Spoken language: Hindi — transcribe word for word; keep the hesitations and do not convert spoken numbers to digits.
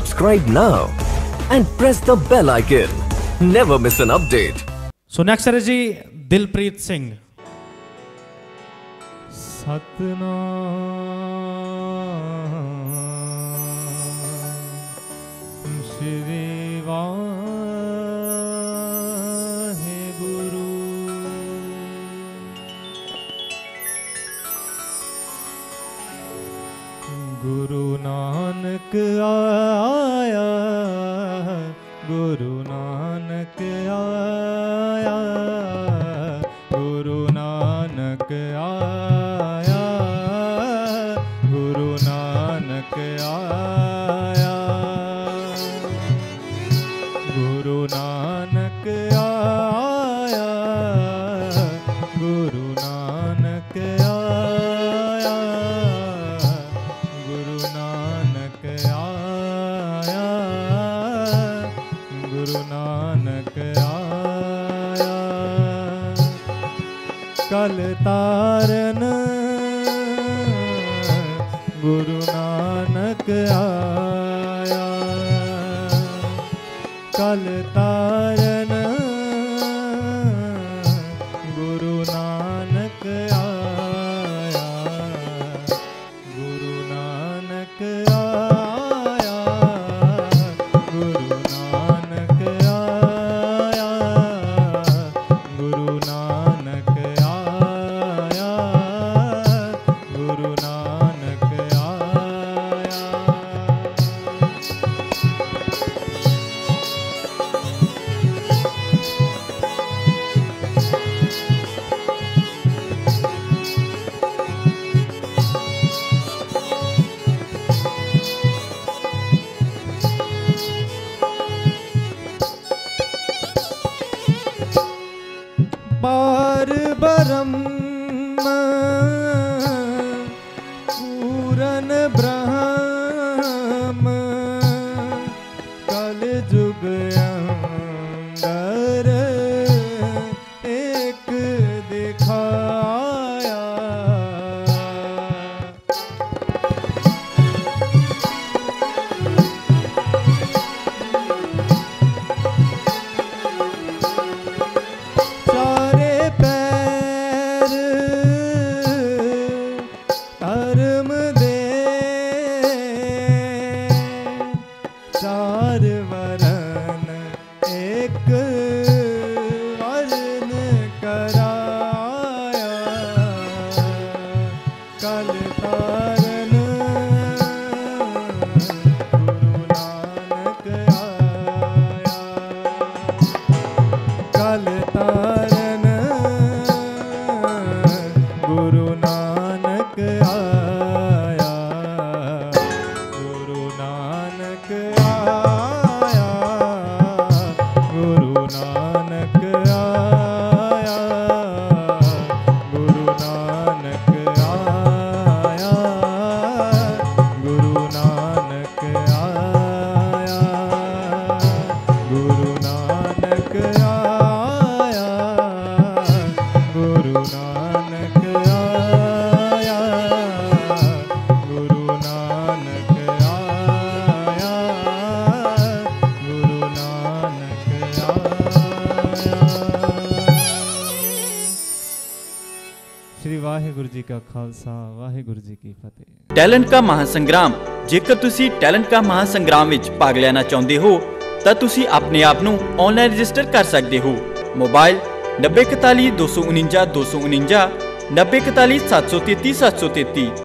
Subscribe now and press the bell icon. Never miss an update. So next है जी दिलप्रीत सिंह। सतनाम श्री वाहेगुरु। गुरु नानक आया, गुरु नानक आया, गुरु नानक आया, गुरु नानक आया, गुरु नानक आया, गुरु नानक आया, गुरु नानक आया, गुरु नानक आया। कल तारन गुरु नानक आया, कल तारन गुरु नानक आया, गुरु नानक आया, गुरु नानक आया, गुरु नानक आया, गुरु नानक आया। पार ब्रह्म पूरन ब्रह्म कल जुग अंदर एक दिखाया। धर्म दे चार वरन एक वरन कराया। कल तारन गुरु नानक आया, कल तारन गुरु नानक आया, गुरु नानक आया, गुरु नानक आया, गुरु नानक आया, गुरु नानक आया, गुरु नानक आया, गुरु नानक आया, गुरु नानक आया, गुरु नानक आया। श्री वाहेगुरु जी का खालसा, वाहेगुरु जी की फतेह। टैलेंट का महासंग्राम। जेकर तुसी टैलेंट का महासंग्राम विच भाग लेना चाहते हो तो तुसी अपने आप नू ऑनलाइन रजिस्टर कर सकते हो। मोबाइल नब्बे इकतालीस दो सौ उनंजा दो सौ उनंजा, नब्बे इकतालीस सात सौ तेती सात सौ तेती।